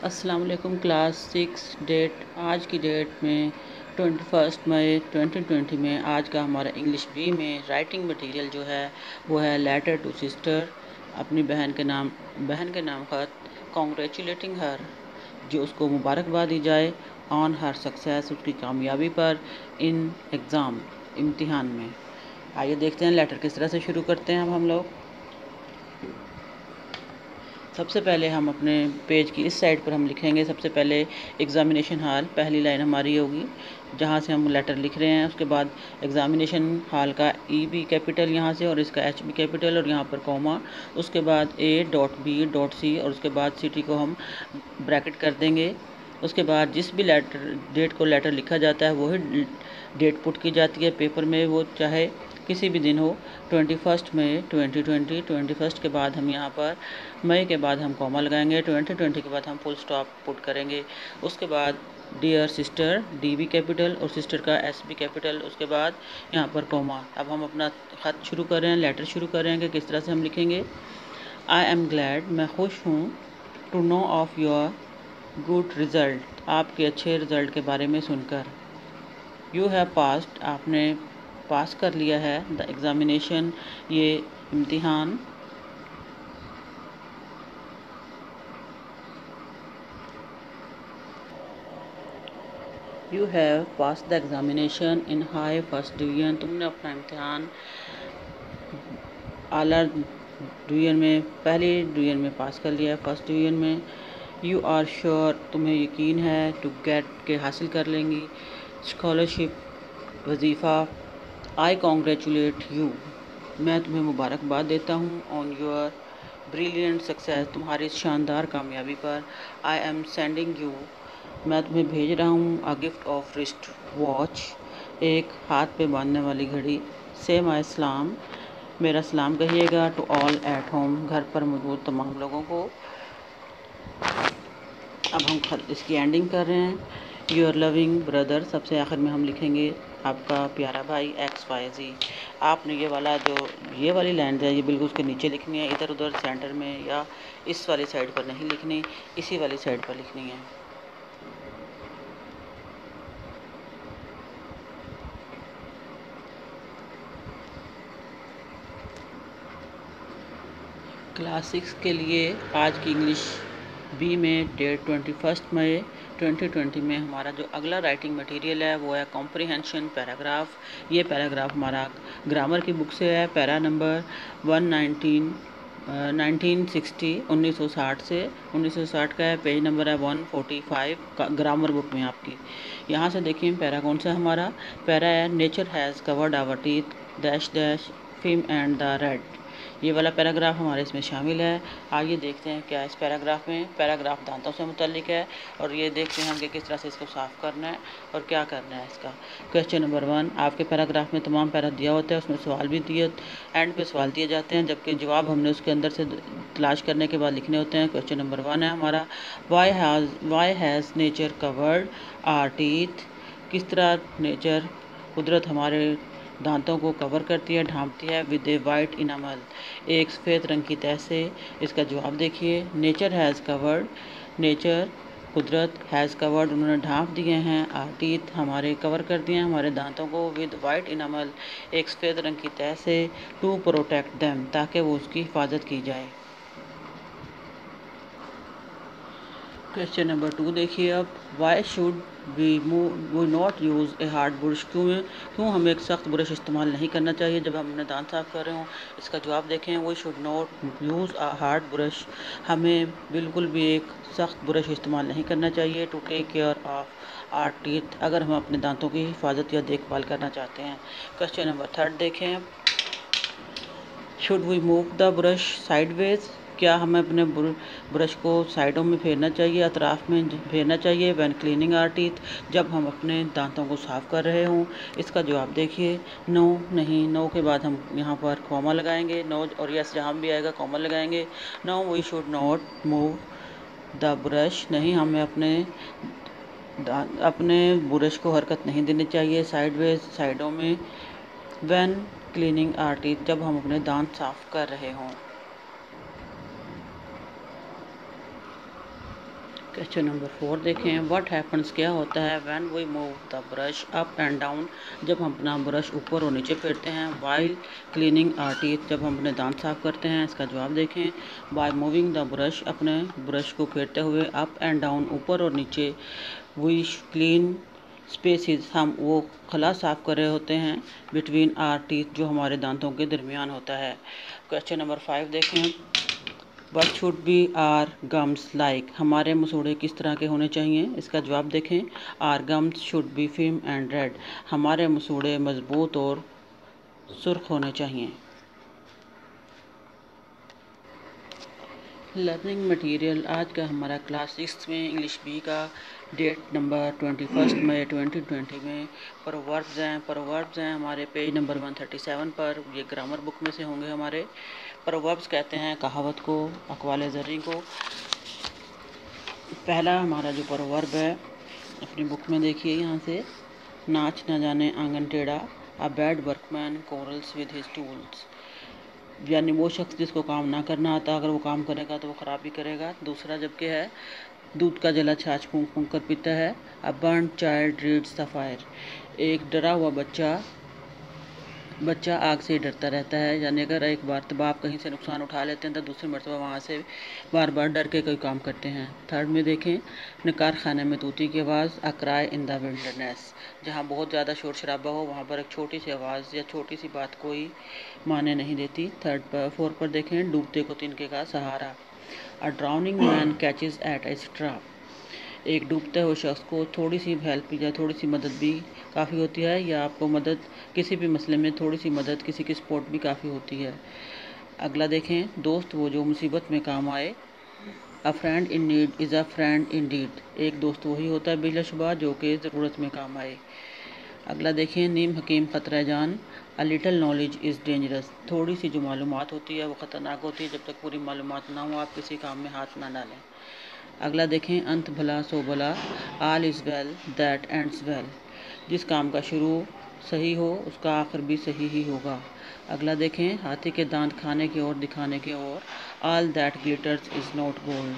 अस्सलाम वालेकुम class 6 date आज की डेट में 21 मई 2020 में आज का हमारा इंग्लिश बी में राइटिंग मटेरियल जो है वो है लेटर टू सिस्टर, अपनी बहन के नाम ख़त कॉन्ग्रेचुलेटिंग हर, जो उसको मुबारकबाद दी जाए ऑन हर सक्सेस, उसकी कामयाबी पर इन एग्ज़ाम इम्तिहान में। आइए देखते हैं लेटर किस तरह से शुरू करते हैं। अब हम लोग सबसे पहले हम अपने पेज की इस साइड पर हम लिखेंगे सबसे पहले एग्ज़ामिनेशन हॉल, पहली लाइन हमारी होगी जहाँ से हम लेटर लिख रहे हैं। उसके बाद एग्ज़ामिनेशन हॉल का ई भी कैपिटल यहाँ से और इसका एच भी कैपिटल और यहाँ पर कॉमा, उसके बाद A.B.C और उसके बाद सिटी को हम ब्रैकेट कर देंगे। उसके बाद जिस भी डेट को लेटर लिखा जाता है वही डेट पुट की जाती है पेपर में, वो चाहे किसी भी दिन हो। 21 मई 2020, 21 के बाद हम यहाँ पर मई के बाद हम कॉमा लगाएंगे, 2020 के बाद हम फुल स्टॉप पुट करेंगे। उसके बाद डियर सिस्टर, डी भी कैपिटल और सिस्टर का एस भी कैपिटल, उसके बाद यहाँ पर कॉमा। अब हम अपना ख़त शुरू कर रहे हैं, लेटर शुरू कर रहे हैं कि किस तरह से हम लिखेंगे। आई एम ग्लैड, मैं खुश हूँ, to know of your good result, आपके अच्छे रिज़ल्ट के बारे में सुनकर। यू हैव पास्ड, आपने पास कर लिया है, द एग्ज़ामिनेशन, ये इम्तिहान। You have pass the examination in high first division, तुमने अपना इम्तिहान आला डिवीज़न में, पहली डिवीज़न में पास कर लिया है, फर्स्ट डिवीज़न में। यू आर श्योर, तुम्हें यकीन है, टू गेट के हासिल कर लेंगी, स्कॉलरशिप वजीफ़ा। आई कॉन्ग्रेचुलेट यू, मैं तुम्हें मुबारकबाद देता हूँ, ऑन योर ब्रिलियंट सक्सेस, तुम्हारी शानदार कामयाबी पर। आई एम सेंडिंग यू, मैं तुम्हें भेज रहा हूँ, a gift of wrist watch, एक हाथ पे बांधने वाली घड़ी। से माई सलाम, मेरा सलाम कहिएगा, टू ऑल एट होम, घर पर मौजूद तमाम लोगों को। अब हम इसकी एंडिंग कर रहे हैं। योर लविंग ब्रदर, सबसे आखिर में हम लिखेंगे आपका प्यारा भाई XYZ। आपने ये वाली लाइन है ये बिल्कुल उसके नीचे लिखनी है, इधर उधर सेंटर में या इस वाली साइड पर नहीं लिखनी, इसी वाली साइड पर लिखनी है। क्लास 6 के लिए आज की इंग्लिश बी में डेट 21 मई 2020 में हमारा जो अगला राइटिंग मटेरियल है वो है कॉम्प्रिहेंशन पैराग्राफ। ये पैराग्राफ हमारा ग्रामर की बुक से है, पैरा नंबर 1960 1960 से 1960 का है, पेज नंबर है 145 का ग्रामर बुक में आपकी। यहाँ से देखिए पैरा कौन सा हमारा पैरा है, nature has covered our teeth dash dash firm and the red. ये वाला पैराग्राफ हमारे इसमें शामिल है। आइए देखते हैं क्या इस पैराग्राफ में। पैराग्राफ दांतों से मुतल्लिक है और ये देखते हैं हम कि किस तरह से इसको साफ़ करना है और क्या करना है इसका। क्वेश्चन नंबर 1, आपके पैराग्राफ में तमाम पैरा दिया होता है, उसमें सवाल भी दिए, एंड पे सवाल दिए जाते हैं, जबकि जवाब हमने उसके अंदर से तलाश करने के बाद लिखने होते हैं। क्वेश्चन नंबर 1 है हमारा, why has nature covered our teeth, किस तरह नेचर कुदरत हमारे दांतों को कवर करती है, ढांपती है, विद ए वाइट इनामल, एक सफ़ेद रंग की तह से। इसका जवाब देखिए, नेचर हैज़ कवर्ड, नेचर कुदरत, हैज़ कवर्ड उन्होंने ढांप दिए हैं, आवर टीथ हमारे कवर कर दिए हैं हमारे दांतों को, विद वाइट इनामल एक सफ़ेद रंग की तह से, टू प्रोटेक्ट देम ताकि वो उसकी हिफाजत की जाए। क्वेश्चन नंबर 2 देखिए अब, why should we not use a hard brush, क्यों हमें एक सख्त ब्रश इस्तेमाल नहीं करना चाहिए जब हम अपने दांत साफ़ कर रहे हों। इसका जवाब देखें, we should not use a hard brush, हमें बिल्कुल भी एक सख्त ब्रश इस्तेमाल नहीं करना चाहिए, to take care of our teeth, अगर हम अपने दांतों की हिफाजत या देखभाल करना चाहते हैं। क्वेश्चन नंबर 3 देखें, should we move the brush sideways, क्या हमें अपने ब्रश को साइडों में फेरना चाहिए, अतराफ में फेरना चाहिए, व्हेन क्लीनिंग आवर टीथ, जब हम अपने दांतों को साफ़ कर रहे हों। इसका जवाब देखिए, नो, नहीं, नो के बाद हम यहाँ पर कॉमा लगाएंगे, नो और यस जहाँ भी आएगा कॉमा लगाएंगे। No we should not move the brush, नहीं हमें अपने ब्रश को हरकत नहीं देनी चाहिए साइडवेज, साइडों में, व्हेन क्लीनिंग आवर टीथ, जब हम अपने दांत साफ़ कर रहे हों। क्वेश्चन नंबर 4 देखें। व्हाट हैपन्स, क्या होता है when we move the brush up and down, जब हम अपना ब्रश ऊपर और नीचे फेरते हैं। वाइल क्लीनिंग आवर टीथ, जब हम अपने दांत साफ करते हैं। इसका जवाब देखें। बाय मूविंग द ब्रश, अपने ब्रश को फेरते हुए। अप एंड डाउन, ऊपर और नीचे। वी क्लीन स्पेसिस, हम वो खला साफ कर रहे होते हैं। बिटवीन आवर टीथ, जो हमारे दांतों के दरमियान होता है। क्वेश्चन नंबर 5 देखें। What should be our gums like, हमारे मसूड़े किस तरह के होने चाहिए। इसका जवाब देखें। Our gums should be firm and red, हमारे मसूड़े मजबूत और सुर्ख होने चाहिए। लर्निंग मटेरियल, आज का हमारा क्लास 6 में इंग्लिश बी का डेट नंबर 21 मई 2020 में प्रोवर्ब्स हैं हमारे पेज नंबर 137 पर। ये ग्रामर बुक में से होंगे हमारे। प्रोवर्ब्स कहते हैं कहावत को, अक़वाल ज़र्री को। पहला हमारा जो प्रोवर्ब है अपनी बुक में देखिए, यहाँ से। नाच न जाने आंगन टेढ़ा, a bad workman quarrels with his tools, यानी वो शख्स जिसको काम ना करना आता, अगर वो काम करेगा तो वो ख़राब ही करेगा। दूसरा जबकि है, दूध का जला छाछ फूंक फूंक कर पीता है। A burned child dreads the fire, एक डरा हुआ बच्चा आग से डरता रहता है, यानी अगर एक बार तो आप कहीं से नुकसान उठा लेते हैं तो दूसरी मरतबा वहाँ से बार बार डर के कोई काम करते हैं। थर्ड में देखें, नकार खाने में तूती की आवाज़, a cry in the wilderness, जहाँ बहुत ज़्यादा शोर शराबा हो वहाँ पर एक छोटी सी आवाज़ या छोटी सी बात कोई माने नहीं देती। फोर पर देखें, डूबते को तिनके का सहारा, a drowning man catches at a straw, एक डूबते हुए शख्स को थोड़ी सी हेल्प या थोड़ी सी मदद भी काफ़ी होती है, या आपको मदद किसी भी मसले में थोड़ी सी मदद, किसी की सपोर्ट भी काफ़ी होती है। अगला देखें, दोस्त वो जो मुसीबत में काम आए, a friend in need is a friend indeed, एक दोस्त वही होता है बिलाशुबा जो कि ज़रूरत में काम आए। अगला देखें, नीम हकीम ख़तरा जान, a little knowledge is dangerous, थोड़ी सी जो मालूमात होती है वो ख़तरनाक होती है, जब तक पूरी मालूमात ना हो आप किसी काम में हाथ ना डालें। अगला देखें, अंत भला सो भला, all is well that ends well, जिस काम का शुरू सही हो उसका आखिर भी सही ही होगा। अगला देखें, हाथी के दांत खाने की ओर दिखाने की ओर, all that glitters is not gold,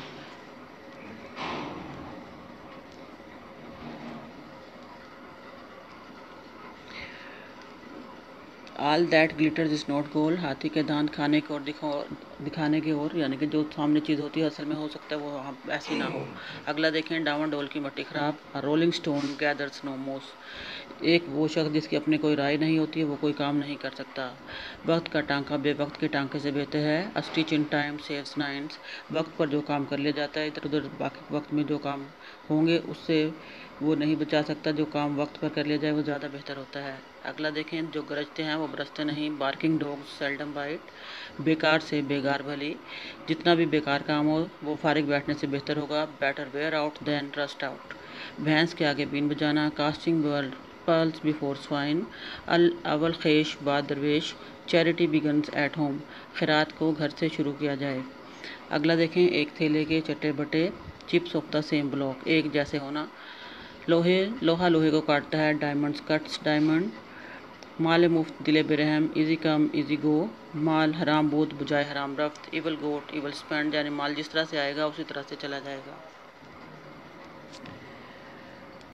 all that glitters is not gold, हाथी के दांत खाने की ओर दिखाने की ओर, यानी कि जो सामने चीज़ होती है असल में हो सकता है वो ऐसी ना हो। अगला देखें, डावन डोल की मट्टी ख़राब, रोलिंग स्टोन गैदर्स नो मोस, एक वो शख्स जिसकी अपनी कोई राय नहीं होती है वो कोई काम नहीं कर सकता। वक्त का टांका बेवक्त के टांके से बेहतर है, a stitch in time saves nines, वक्त पर जो काम कर लिया जाता है इधर उधर बाकी वक्त में जो काम होंगे उससे वो नहीं बचा सकता, जो काम वक्त पर कर लिया जाए वो ज़्यादा बेहतर होता है। अगला देखें, जो गरजते हैं वो बरसते नहीं, बार्किंग डॉग्स सेल्डम बाइट, बेकार से बेगार भली, जितना भी बेकार काम हो वो फारिग बैठने से बेहतर होगा, better wear out than rust out, भैंस के आगे बीन बजाना, कास्टिंग पर्ल्स बिफोर स्वाइन, अल खेश बाद दरवेश, चैरिटी बिगन्स एट होम, खैरात को घर से शुरू किया जाए। अगला देखें, एक थैले के चट्टे बटे, chips off the same block, एक जैसे होना, लोहा लोहे को काटता है, डायमंड्स कट्स डायमंड, माल मुफ्त दिले बेरहम, इजी कम इजी गो, माल हराम बूद बुझाए हराम रफ्त, इवल गोट इवल स्पेंड, यानी माल जिस तरह से आएगा उसी तरह से चला जाएगा।